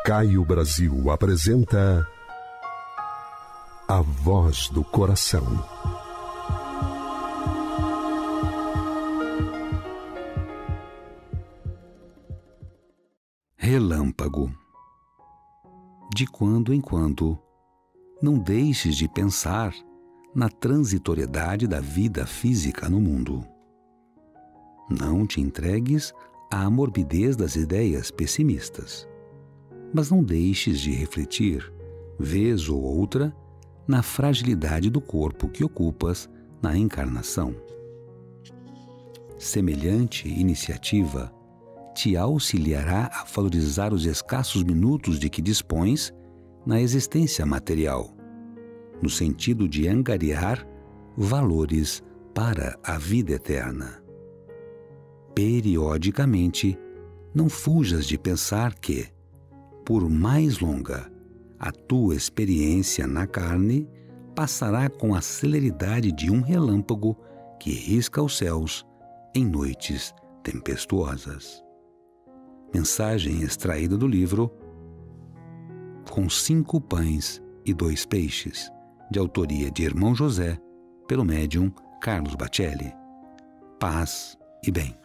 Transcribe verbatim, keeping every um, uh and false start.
Caio Brasil apresenta A Voz do Coração. Relâmpago. De quando em quando, não deixes de pensar na transitoriedade da vida física no mundo. Não te entregues à morbidez das ideias pessimistas, mas não deixes de refletir, vez ou outra, na fragilidade do corpo que ocupas na encarnação. Semelhante iniciativa te auxiliará a valorizar os escassos minutos de que dispões na existência material, no sentido de angariar valores para a vida eterna. Periodicamente, não fujas de pensar que, por mais longa, a tua experiência na carne passará com a celeridade de um relâmpago que risca os céus em noites tempestuosas. Mensagem extraída do livro Com Cinco Pães e Dois Peixes, de autoria de Irmão José, pelo médium Carlos Bacelli. Paz e bem.